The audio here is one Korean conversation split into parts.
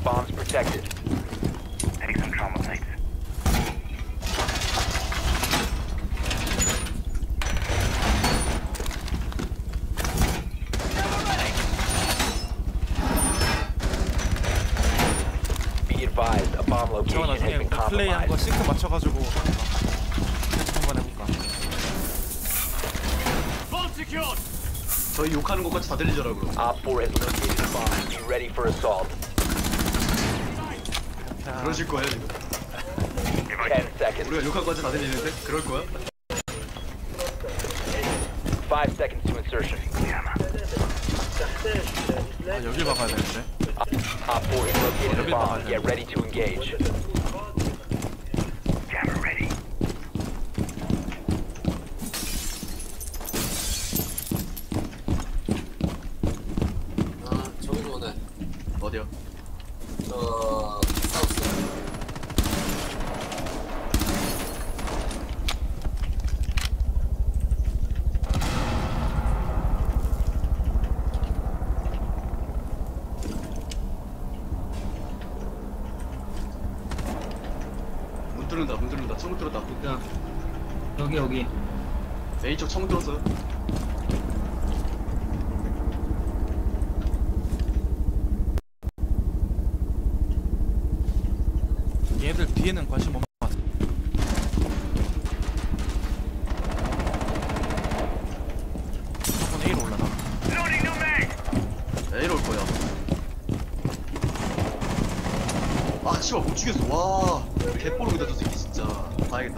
bombs protected. Take some trauma plates. Be advised, a bomb 저 location has 나중에 been 플레이한 거 compromised. 싱크 맞춰가지고 한번 해볼까? 저희 욕하는 것까지 다 들리더라고요. Op 4 has located a bomb. Be ready for assault. 그러실 거예요 지금? 10 seconds. 우리가 욕한 것까지 다 들리는데? 그럴 거야? 5 seconds to insertion. 아 여길 박아야 되는데. Op 4 has located a 여길 bomb. 막아야 Get ready to engage. Jammer ready. 아, 저기로 오네. 어디요? 사우스. 문 뚫는다 문 뚫는다 창문 뚫었다. 야, 여기 A쪽 창문 뚫었어요. 얘들 뒤에는 관심 없는 것 같아. 무조건 A로 올라나? Loading new mag. A로 올 거야. 아 씨발 못 죽였어. 와 개뽀록이다 저 새끼 진짜. 봐야겠다.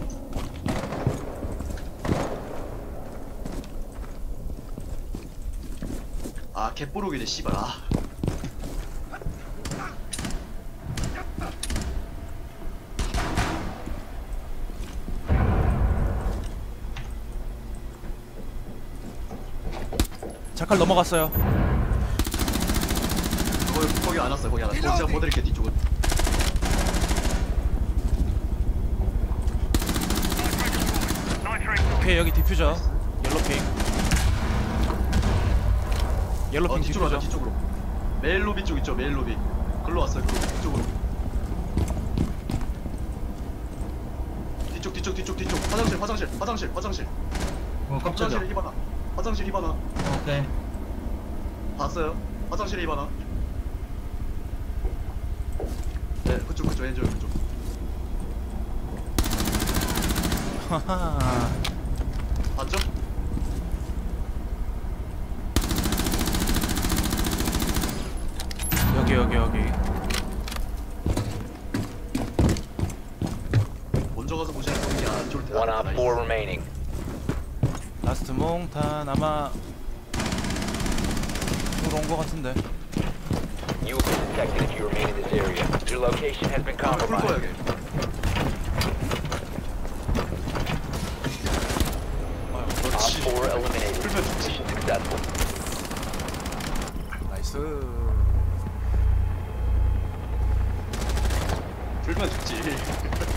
아 개뽀록이네 씨발. 아. 자칼 넘어갔어요. 거기 안 왔어요. 거기 안 왔어. 제가 뭐 드릴게 뒤쪽은. Nitrate. 오케이 여기 디퓨저. 옐로핑. 옐로핑 뒤쪽으로 디퓨저. 가자 뒤쪽으로. 메일 로비 쪽 있죠 메일 로비. 글로 왔어요. 그쪽으로. 뒤쪽. 화장실. 깜짝이야. 화장실 히바나. 화장실 히바나. 오케이. 봤어요? 화장실에 히바나. 네 그쪽 엔조이 그쪽. 하하. 봤죠? 여기. 먼저 가서 보시는 게 안 좋을 텐데. One Op 4 remaining. 라스트 몽탄 아마 들어온 것 같은데. You will be detected if you remain in this area. Your location has been 풀 거야 compromised. 걔. Op 그렇지. 4 eliminated. 풀면 죽지. Mission successful. 나이스. 풀면 죽지.